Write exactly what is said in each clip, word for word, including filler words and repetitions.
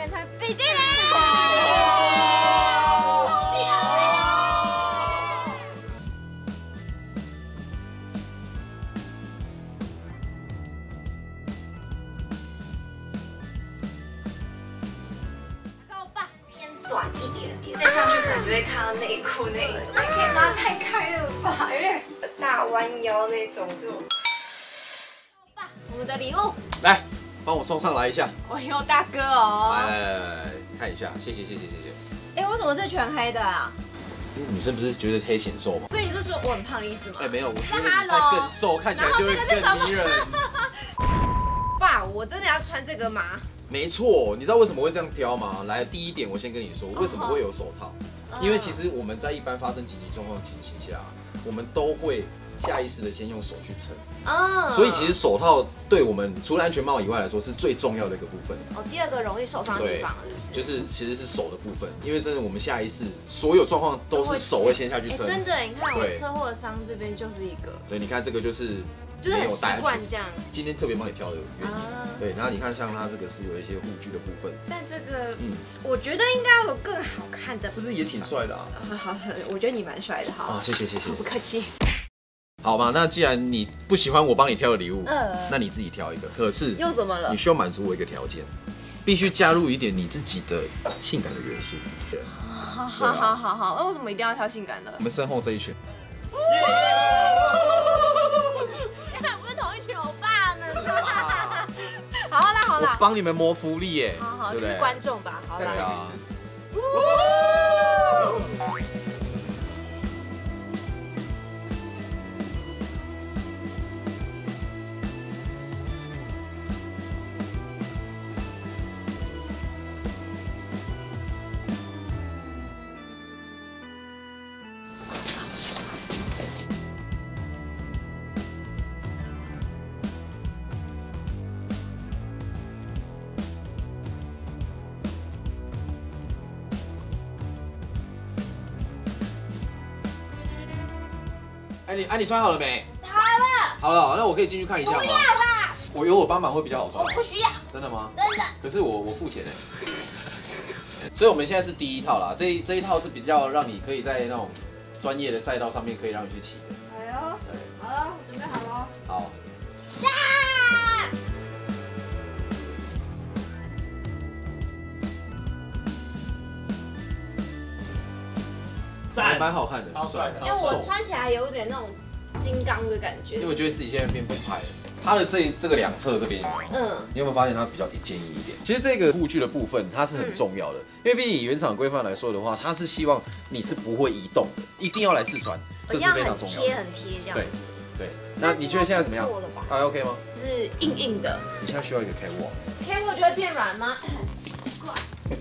面穿比基尼。 短一点点，再上去可能就会看到内裤那一种，那可以拉太开了吧？有点大弯腰那种就。 爸，我们的礼物， 来，帮我送上来一下。 我有大哥哦。 来来来来来，看一下，谢谢谢谢谢谢。 哎，为什么是全黑的啊？ 因为女生不是觉得黑显瘦吗？ 所以你是说我很胖的意思吗？ 哎，没有，我觉得你再更瘦，看起来就会更迷人。 爸，我真的要穿这个吗？ 没错，你知道为什么会这样挑吗？来，第一点，我先跟你说，为什么会有手套？因为其实我们在一般发生紧急状况情形下，我们都会下意识的先用手去撑。哦。所以其实手套对我们除了安全帽以外来说，是最重要的一个部分。 哦，第二个容易受伤的地方是不是？ 就是其实是手的部分，因为真的我们下意识所有状况都是手会先下去撑。 真的，你看我车祸伤这边就是一个。 对，你看这个就是。 就是很习惯这样。今天特别帮你挑的原因，对，然后你看像它这个是有一些护具的部分， 但这个，嗯，我觉得应该有更好看的， 是不是也挺帅的啊？ 好好，我觉得你蛮帅的，好， 谢谢谢谢， 不客气。 好吧，那既然你不喜欢我帮你挑的礼物，呃，那你自己挑一个。可是又怎么了？ 你需要满足我一个条件，必须加入一点你自己的性感的元素。对， 好好好好好，那为什么一定要挑性感的？ 我们身后这一群。 好啦好啦， 我帮你们谋福利耶， 好好，这是观众吧，好啦。 哎，你哎，你穿好了没？ 好了。 好了，那我可以进去看一下吗？ 不要啦。 我有我帮忙会比较好穿。 我不需要。 真的吗？ 真的。可是我我付钱哎。所以我们现在是第一套啦，这这一套是比较让你可以在那种专业的赛道上面可以让你去骑的。 哎呦。对。好了，准备好了。 好。 下。 还蛮好看的， 超帅， 因为我穿起来有点那种金刚的感觉。 因为我觉得自己现在变崩派了。它的这这个两侧这边有没有？嗯，你有没有发现它比较坚硬一点？其实这个护具的部分它是很重要的，因为毕竟以原厂规范来说的话，它是希望你是不会移动的，一定要来试穿，这是非常重要的。 贴很贴这样。对对。那你觉得现在怎么样？还 OK 吗？ 是硬硬的。 你现在需要一个 catwalk。catwalk 就会变软吗？很奇怪。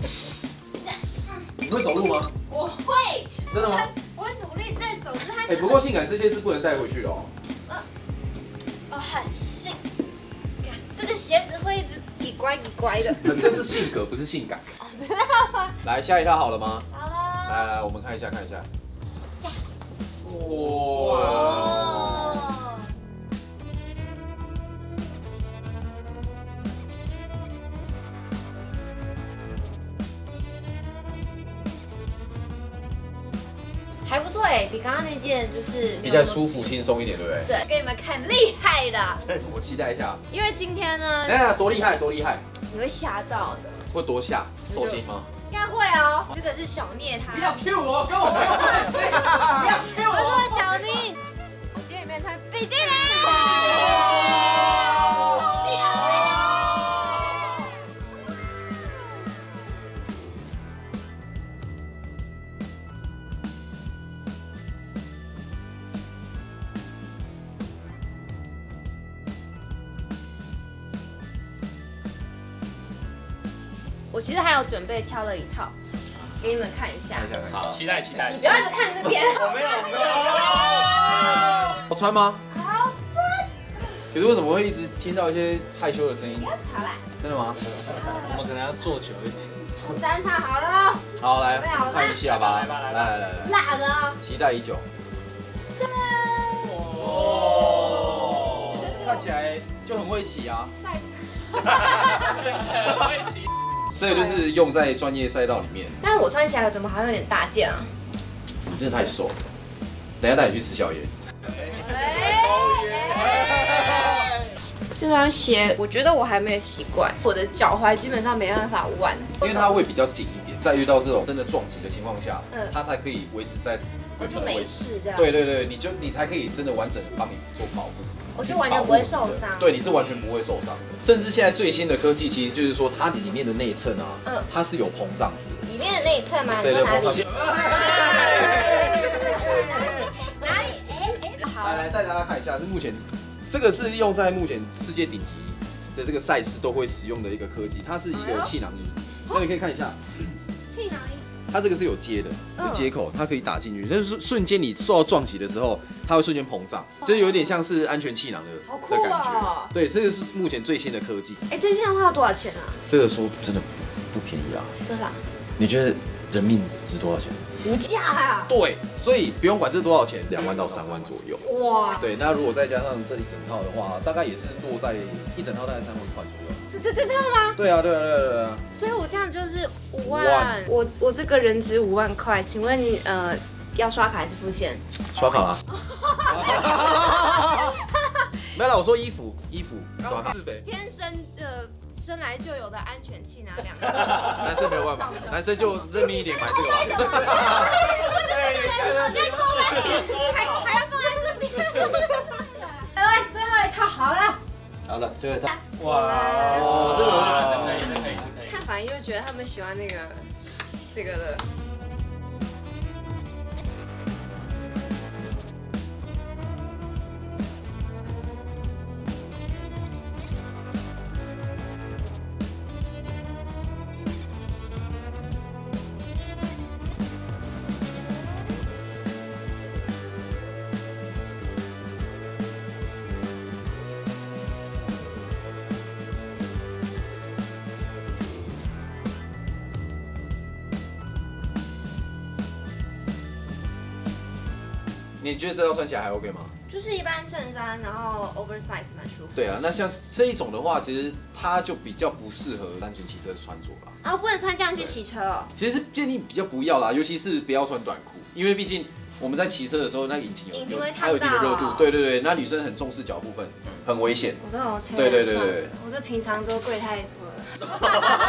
你会走路吗？ 我会。 真的吗？ 我会努力在走，是它。 哎，不过性感这些是不能带回去的哦。 哦，很性感，这个鞋子会一直一乖一乖的。 这是性格，不是性感。知道吗？来，下一套好了吗？ 好了。 来来，我们看一下，看一下。 哇！还不错哎，比刚刚那件就是比较舒服轻松一点，对不对？ 对，给你们看厉害的。 我期待一下。 因为今天呢， 哎，多厉害，多厉害！ 你会吓到的。 会多吓？受惊吗？ 应该会哦。这个是小聂他。 不要 Q 我，跟我没有关系。不要 Q 我。 我说小宁，我今天里面穿比基尼。我其实还有准备挑了一套，给你们看一下。 好，期待期待。 你不要一直看这边。 我没有，我没有。 好穿吗？ 好穿。 可是为什么会一直听到一些害羞的声音？ 不要吵啦。 真的吗？ 我们可能要坐久一点。 我三套好了。 好，来看一下吧。 来吧，来来来来来。 辣的哦。 期待已久。哦。看起来就很会骑啊。 赛车。 很会骑。 这个就是用在专业赛道里面。 但是我穿起来怎么好像有点大件啊？ 你真的太瘦了，等一下带你去吃宵夜。 这双鞋，我觉得我还没有习惯，我的脚踝基本上没办法弯， 因为它会比较紧一点，在遇到这种真的撞击的情况下， 嗯它才可以维持在我就没安全的位置。 事这样。 对对对，你就你才可以真的完整的帮你做保护。 我就完全不会受伤。 对，你是完全不会受伤的。甚至现在最新的科技，其实就是说它里面的内衬啊， 嗯它是有膨胀式的。 里面的内侧吗？ 对对， 哪里？ 膨胀。 哪里？哎哎，好。 来来带大家看一下，是目前这个是用在目前世界顶级的这个赛事都会使用的一个科技，它是一个气囊衣。那你可以看一下， 气囊衣。 它这个是有接的，有接口，它可以打进去。但是瞬间你受到撞击的时候，它会瞬间膨胀，就是有点像是安全气囊的的感觉。对，这个是目前最新的科技。 哎，这件的话要多少钱啊？ 这个说真的不便宜啊。 多少？ 你觉得人命值多少钱？ 无价啊！ 对，所以不用管这多少钱，两万到三万左右。 哇！ 对，那如果再加上这一整套的话，大概也是落在一整套大概三万块左右。 这这这套吗？ 对啊，对啊，对啊，对啊。 所以我这样就是五万，我我这个人值五万块，请问你呃要刷卡还是付现？ 刷卡啦。没有啦，我说衣服，衣服刷卡。 天生呃生来就有的安全气囊两个。 男生没有办法，男生就认命一点买这个吧。 我在偷买手机，还还要放在这边。来，最后一套好了。 好了，最后一套。 哇， 哦，这个可以，这可以，这可以。 看反应就觉得他们喜欢那个这个的。 你觉得这套穿起来还 OK 吗？ 就是一般衬衫，然后 oversize 蛮舒服。 对啊，那像这一种的话，其实它就比较不适合单纯骑车的穿着啦。 啊，不能穿这样去骑车哦。 其实建议比较不要啦，尤其是不要穿短裤，因为毕竟我们在骑车的时候，那引擎有引擎会还有一定的热度烫到。 对对对，那女生很重视脚部分，很危险。 我跟我对对对对， 我这平常都跪太多了。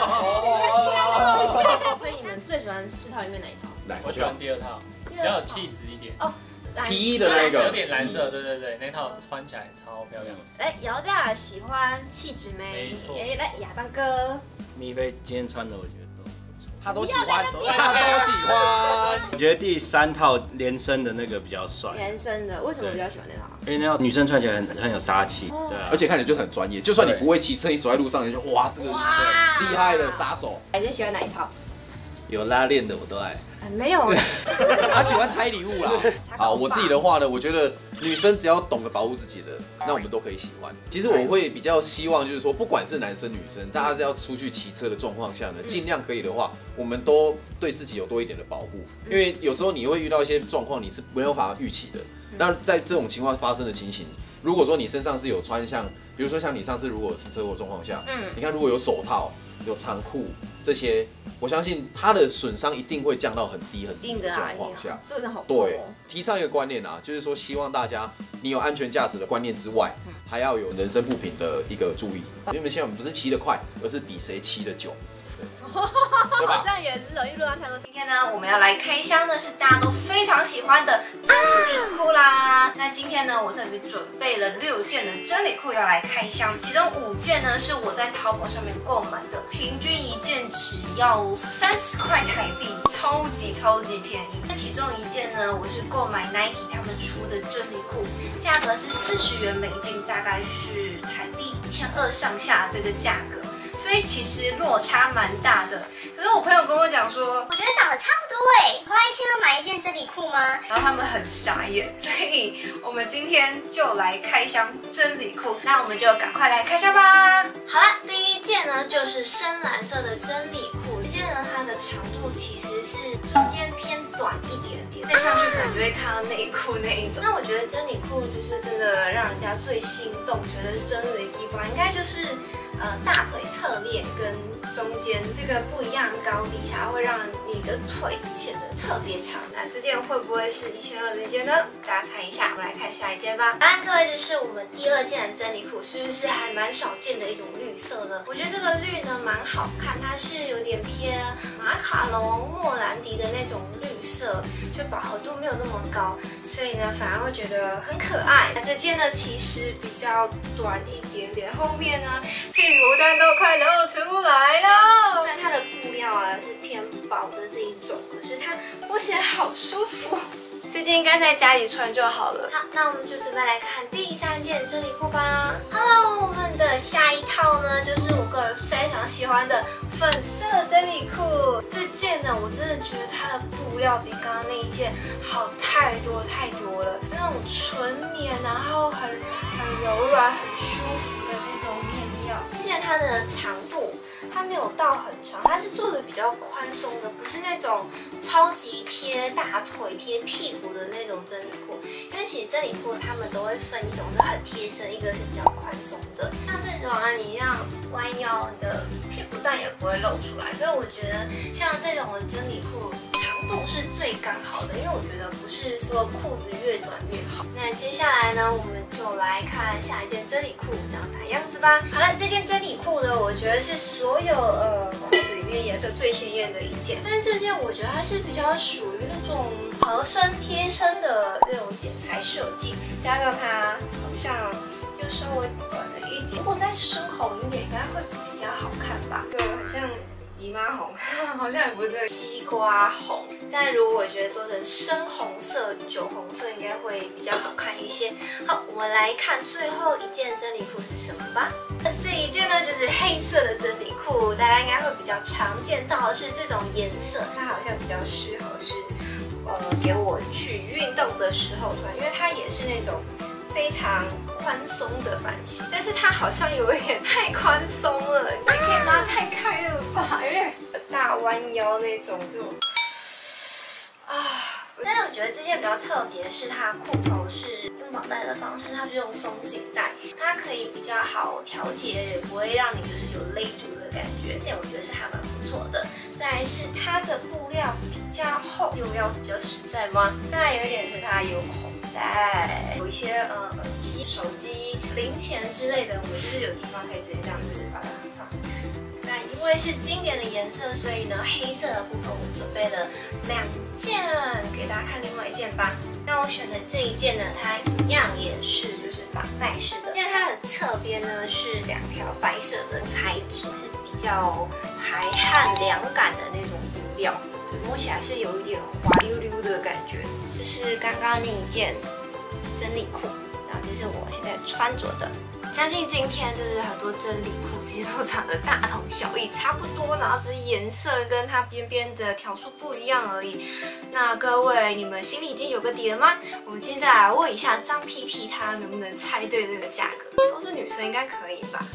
所以你们最喜欢四套里面哪一套？ 来， 我喜欢第二套，比较有气质一点。 哦， 皮衣的那个有点蓝色，对对对，那套穿起来超漂亮。 来，姚大喜欢气质妹。 没错哎，来亚当哥。 咪菲今天穿的我觉得都不错， 他都喜欢，他都喜欢。 我觉得第三套连身的那个比较帅， 连身的，为什么比较喜欢那套？ 因为那套女生穿起来很很有杀气， 哦对啊， 而且看起来就很专业，就算你不会骑车，你走在路上，你就哇，这个哇厉害的杀手。 哎，你喜欢哪一套？ 有拉链的我都爱。 没有。 他喜欢拆礼物啦。好，我自己的话呢，我觉得女生只要懂得保护自己的，那我们都可以喜欢。其实我会比较希望，就是说，不管是男生女生，大家是要出去骑车的状况下呢，尽量可以的话，我们都对自己有多一点的保护。因为有时候你会遇到一些状况，你是没有办法预期的。那在这种情况发生的情形，如果说你身上是有穿像，比如说像你上次如果是车祸状况下，嗯，你看如果有手套、有长裤这些，我相信它的损伤一定会降到很低很低的状况下。 这个好。 对，提倡一个观念啊，就是说希望大家你有安全驾驶的观念之外，还要有人身不平的一个注意。因为现在我们不是骑得快，而是比谁骑得久。对吧？ 好像也是容易路上太多。 今天呢，我们要来开箱的是大家都非常喜欢的真理裤啦。那今天呢，我特别准备了六件的真理裤要来开箱，其中五件呢是我在淘宝上面购买的，平均一件只要三十块台币，超级超级便宜。那其中一件呢，我是购买 Nike 他们出的真理裤，价格是四十元美金，大概是台币一千二上下这个价格。所以其实落差蛮大的，可是我朋友跟我讲说， 我觉得长得差不多哎，花一千二买一件真理裤吗？ 然后他们很傻眼，所以我们今天就来开箱真理裤，那我们就赶快来开箱吧。 好了，第一件呢就是深蓝色的真理裤，这件呢它的长度其实是中间偏短一点点， 戴上去可能就会看到内裤那一种。 那我觉得真理裤就是真的让人家最心动，觉得是真的的地方，应该就是呃大腿侧面跟中间这个不一样的高低差，会让你的腿显得特别长。那这件会不会是一千二的件呢？大家猜一下，我们来看下一件吧。好啦，各位，这是我们第二件的真理裤，是不是还蛮少见的一种绿色呢？我觉得这个绿呢蛮好看，它是有点偏马卡龙、莫兰迪的那种绿色，就饱和度没有那么高，所以呢反而会觉得很可爱。那这件呢其实比较短一点点，后面呢屁股蛋都快露出来了。虽然它的布料啊是偏薄的这一种，可是它摸起来好舒服。这件应该在家里穿就好了。好，那我们就准备来看第三件真理裤吧。Hello， 我们的下一套呢，就是我个人非常喜欢的粉色真理裤。这件呢，我真的觉得它的布料比刚刚那一件好太多太多了，那种纯棉，然后很很柔软、很舒服的那种面料。这件它的长度。它没有到很长，它是做的比较宽松的，不是那种超级贴大腿、贴屁股的那种真理裤。因为其实真理裤它们都会分一种是很贴身，一个是比较宽松的。像这种啊，你这样弯腰，你的屁股蛋也不会露出来。所以我觉得像这种的真理裤长度是最刚好的，因为我觉得不是说裤子越短越好。那接下来呢，我们就来看下一件真理裤长啥样子吧。好了，这件真理裤呢，我觉得是所有呃裤子里面颜色最鲜艳的一件，但是这件我觉得它是比较属于那种合身贴身的那种剪裁设计，加上它好像又稍微短了一点，如果再深红一点，应该会比较好看吧。这个好像姨妈红，好像也不是西瓜红，但如果我觉得做成深红色、酒红色，应该会比较好看一些。好，我们来看最后一件真理裤是什么吧。那这一件呢，就是黑色的真理裤，大家应该会比较常见到的是这种颜色，它好像比较适合是呃给我去运动的时候穿，因为它也是那种非常宽松的版型，但是它好像有一点太宽松了，你可以拉太开了吧？因为大弯腰那种就啊。但是我觉得这件比较特别，是它裤头是用绑带的方式，它是用松紧带，它可以比较好调节，也不会让你就是有勒住的感觉，这点我觉得是还蛮不错的。再来是它的布料比较厚，用料比较实在吗？当然有一点是它有口袋，有一些呃耳机、手机、零钱之类的，我们就是有地方可以直接这样子把它放进去。那因为是经典的颜色，所以呢黑色的部分我准备了两件，给大家看另外一件吧。那我选的这一件呢，它一样也是就是绑带式的，因为它的侧边呢是两条白色的材质，是比较排汗凉感的那种布料，摸起来是有一点滑溜溜的感觉。这是刚刚那一件真理裤，然后这是我现在穿着的。相信今天就是很多真理裤其实都长得大同小异，差不多，然后只是颜色跟它边边的条数不一样而已。那各位，你们心里已经有个底了吗？我们现在来问一下张屁屁，他能不能猜对这个价格？都是女生，应该可以吧？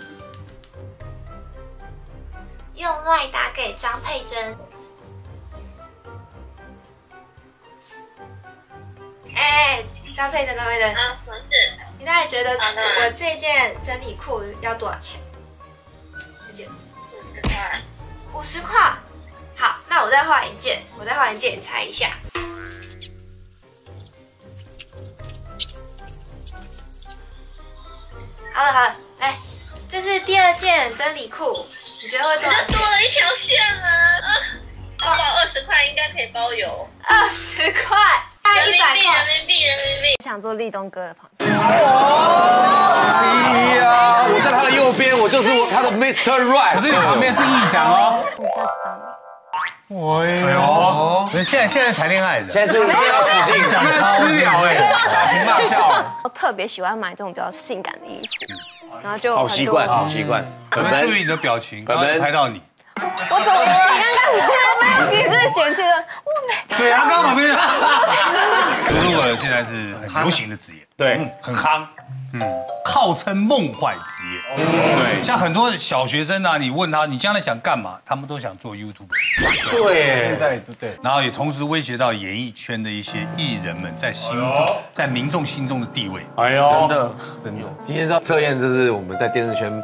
用赖打给张佩珍。哎，张佩珍，张佩珍。 啊，什么事？ 你大概觉得我这件真理裤要多少钱？这件五十块。 五十块。好，那我再换一件，我再换一件，你猜一下。好了好了，来，这是第二件真理裤，你觉得会多少钱？ 你就多了一条线啊！啊，包包二十块应该可以包邮。 二十块。 人民币，人民币，人民币。 想坐立东哥的旁边。 哎呀，我在他的右边，我就是他的 Mister Right。 可是你旁边是义翔哦。 你不要知道吗？ 哎呦，人现在现在谈恋爱的， 现在是要使劲， 他们私聊哎，打情骂俏。 我特别喜欢买这种比较性感的衣服，然后就好习惯，好习惯。 我们注意你的表情，刚刚拍到你。 我怎么了？你刚刚你是嫌弃了我没？ 对，他刚刚旁边。如果现在是很流行的职业， 对， 很夯，嗯，号称梦幻职业。对，像很多小学生啊，你问他你将来想干嘛，他们都想做 YouTuber。 对， 现在对，然后也同时威胁到演艺圈的一些艺人们在心中，在民众心中的地位。 哎呦，真的真的。今天是要测验，就是我们在电视圈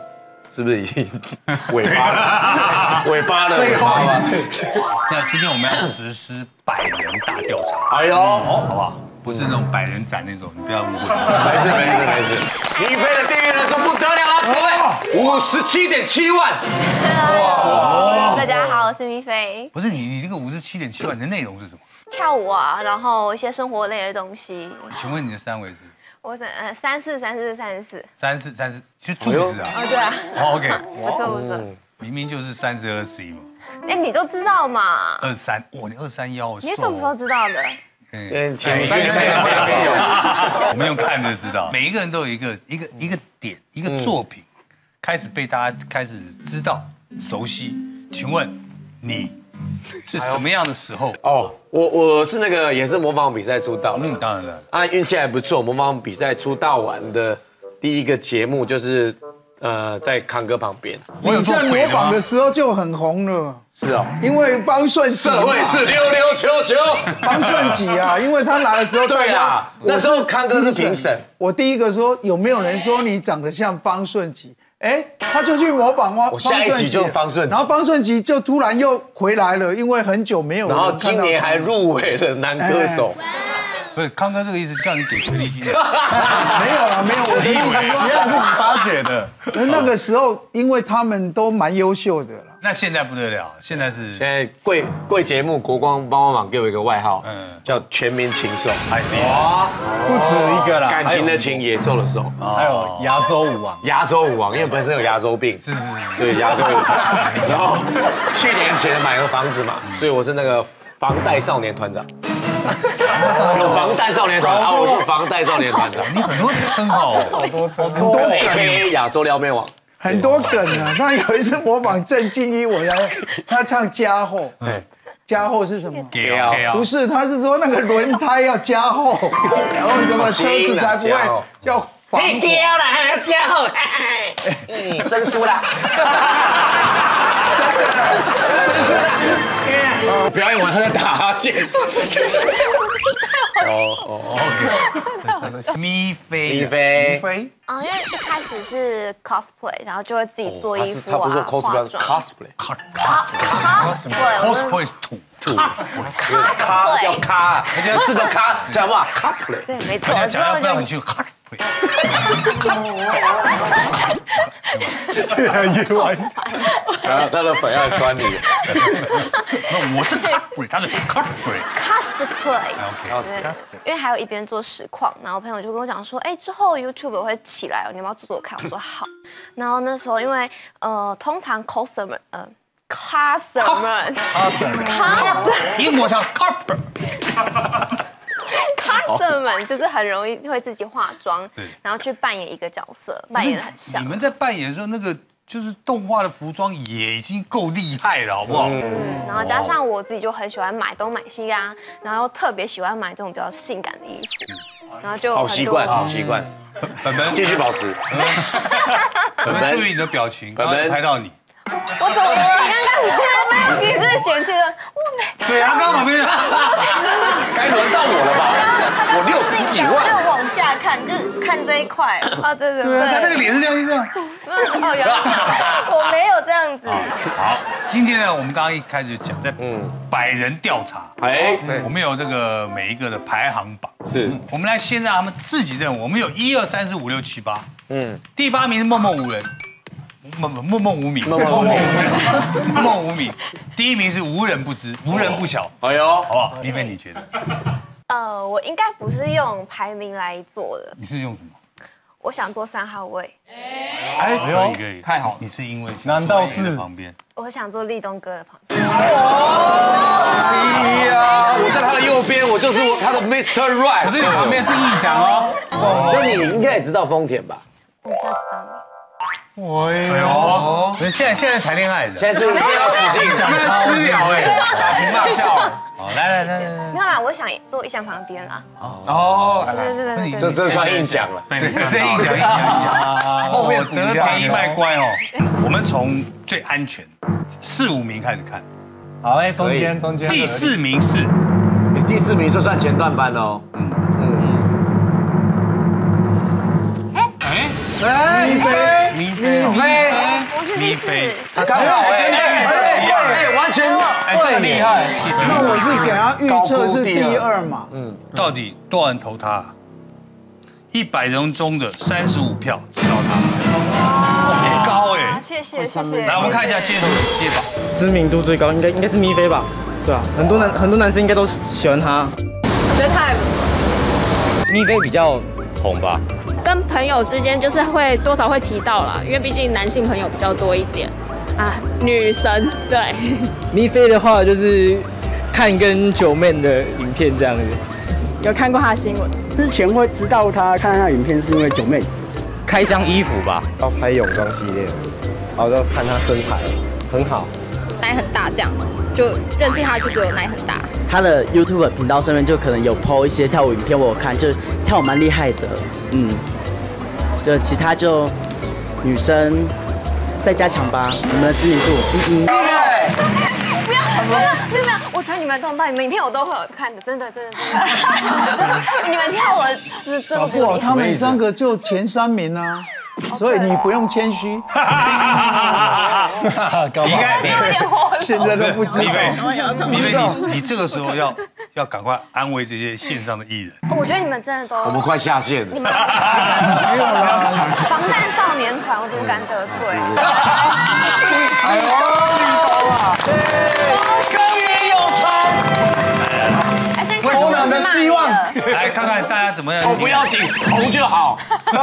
是不是已经尾巴了？尾巴了，尾巴了。 那今天我们要实施百人大调查， 哎呦， 好不好？不是那种百人斩那种，你不要误会。 没事没事没事。咪菲的订阅人数不得了了，各位，五十七点七万。 哇！大家好，我是咪菲。 不是你，你这个五十七点七万，你的内容是什么？ 跳舞啊，然后一些生活类的东西。 请问你的三围是？ 我是呃三四三四三十四。 三四三四，就柱子啊。 哦，对啊。 哦 ，OK。 不错不错。 明明就是三十二 C 嘛。 哎，你就知道嘛。 二三，哇，你二三幺， 你什么时候知道的？ 嗯，前面我们用看就知道，每一个人都有一个一个一个点，一个作品，开始被大家开始知道、熟悉。请问你是什么样的时候？ 哦，我我是那个也是模仿比赛出道的， 嗯，当然了， 啊，运气还不错。模仿比赛出道完的第一个节目就是，呃，在康哥旁边。 我有在模仿的时候就很红了。 是哦， 因为方顺吉社会是溜溜球球， 方顺吉啊，因为他来的时候， 对啊，那时候康哥是评审， 我第一个说有没有人说你长得像方顺吉？哎，他就去模仿方我下一集就方顺吉， 然后方顺吉就突然又回来了，因为很久没有人看到。 然后今年还入围了男歌手。 不是康哥这个意思，叫你给权利金。没有啦，没有，我的意思说， 原来是你发掘的。 那个时候，因为他们都蛮优秀的了。 那现在不得了，现在是现在贵贵节目国光帮帮忙给我一个外号，嗯，叫全民情兽。 哇，不止一个啦， 感情的情，野兽的兽， 还有牙周舞王， 牙周舞王，因为本身有牙周病， 是是是， 对牙周舞王。然后去年前买了房子嘛，所以我是那个房贷少年团长。有房贷少年团啊，我是房贷少年团长。 你很多称号哦， 好多称很多 A K A 亚洲撩妹王， 很多梗啊。他有一次模仿郑敬一，我来他唱加厚，加厚是什么？不是，他是说那个轮胎要加厚，然后什么车子才不会叫防火。 掉了还要加厚，嗯，生疏了。生疏了。我表演完他在打哈欠。 哦哦 ，OK。咪菲， 咪菲， 咪菲。 啊，因为一开始是 cosplay， 然后就会自己做衣服啊，化妆。 cosplay，cosplay 是土土， 咖叫咖，而且是个咖，知道吗 ？cosplay。 对，没错。 大家讲要不要你去 cosplay？ 越来越完， 然后他的粉要酸你。 那我是 cosplay， 他是 cosplay。 cosplay， 对，因为还有一边做实况，然后朋友就跟我讲说，哎，之后 YouTube 会起来哦，你要不要做做看？我说好。然后那时候因为呃，通常 coser 呃 coser 们 coser 英国叫 coser。 coser 们就是很容易会自己化妆，然后去扮演一个角色，扮演的很像。 你们在扮演的时候，那个就是动画的服装也已经够厉害了，好不好？ 嗯，然后加上我自己就很喜欢买东买西啊，然后特别喜欢买这种比较性感的衣服，然后就好习惯，好习惯。 本本继续保持。 本本注意你的表情，刚刚拍到你。 我怎么了？你刚刚你是嫌弃了？ 对啊，刚刚旁边。 该轮到我了吧？我六十几万。 要往下看，就看这一块啊，对对对啊，他那个脸是这样这样。 哦，原来我没有这样子。 好，今天呢，我们刚刚一开始就讲在百人调查，哎，我们有这个每一个的排行榜， 是我们来先让他们自己认，我们有一二三四五六七八，嗯，第八名是默默无人。默默默默无名，默默无名，默默无名。第一名是无人不知，无人不晓。哎呦，好不好？咪菲，你觉得？ 呃，我应该不是用排名来做的。 你是用什么？ 我想做三号位。 哎，可以可以，太好。你是因为难道是旁边？ 我想做立东哥的旁边。 哎呀，我在他的右边，我就是他的 Mister Right。 可是你旁边是印象哦。 那你应该也知道丰田吧？ 我比较知道你。 哎呦，现在现在谈恋爱的， 现在是不要使劲， 私聊哎，大情大笑。好，来来来来， 没有啦，我想坐一向旁边啦。 哦， 对对对对， 这这算硬讲了， 对，这硬讲硬讲硬讲。后面得了便宜卖乖哦。我们从最安全四五名開始看。 好，哎，中間中間。 第四名是， 第四名就算前段班哦。嗯嗯。 哎哎， 哎，咪菲， 咪菲， 咪菲， 咪菲， 他刚好哎哎哎，完全哎，这很厉害。 那我是给他预测是第二嘛， 嗯，到底多少人投他？一百人中的三十五票知道他，很高哎。 谢谢谢谢。 来，我们看一下街头街访， 知名度最高应该应该是咪菲吧？对啊，很多男很多男生应该都喜欢他。 我觉得他还不错。 咪菲比较红吧？ 跟朋友之间就是会多少会提到啦，因为毕竟男性朋友比较多一点啊。女神对。 咪菲的话就是看跟九妹的影片这样子。 有看过他的新闻， 之前会知道他，看他影片是因为九妹开箱衣服吧， 要拍泳装系列，然后就看他身材很好， 奶很大这样子，就认识他就只有奶很大。 他的 YouTube 频道上面就可能有 po 一些跳舞影片，我有看，就跳舞蛮厉害的，嗯，就其他就女生再加强吧，你们的知名度，嗯嗯。 不要不要没有没有，我觉得你们动到你们影片我都会有看的，真的真的真的。你们跳我真真的不好，他们三个就前三名啊，所以你不用谦虚。你看， 现在都不知道。 你你你这个时候要要赶快安慰这些线上的艺人。 我觉得你们真的都， 我们快下线了。 你们没有啦，防弹少年团我怎么敢得罪？ 哎呦， 终于有船， 头脑的希望。 来看看大家怎么样。 丑不要紧，红就好。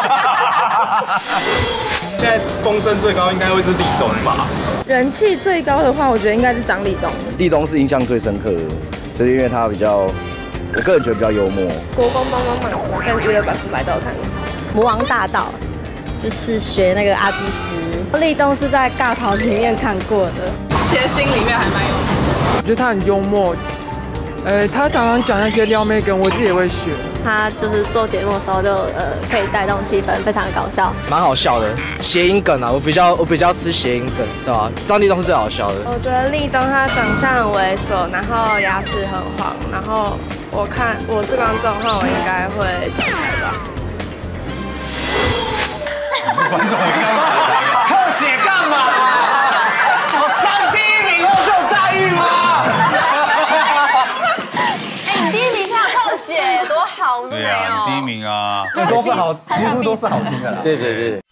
现在风声最高应该会是立东吧？ 人气最高的话，我觉得应该是张立东。 立东是印象最深刻的，就是因为他比较，我个人觉得比较幽默。 国光帮帮忙，我跟娱乐百分百都有看过。魔王大道就是学那个阿基师。立东是在尬跑里面看过的，谐星里面还蛮有名的。 我觉得他很幽默，呃，他常常讲那些撩妹梗，我自己也会学。 他就是做节目的时候就呃可以带动气氛，非常搞笑， 蛮好笑的。谐音梗啊，我比较我比较吃谐音梗，对吧？张立东是最好笑的。 我觉得立东他长相很猥琐，然后牙齿很黄，然后我看我是观众的话，我应该会展开吧。 观众，我应该特写干嘛？我上第一名有这种待遇吗？ 哎，你第一名看特写多好，我都没有。 对啊，第一名啊， 这都是好，几乎都是好听的啦。 谢谢谢谢。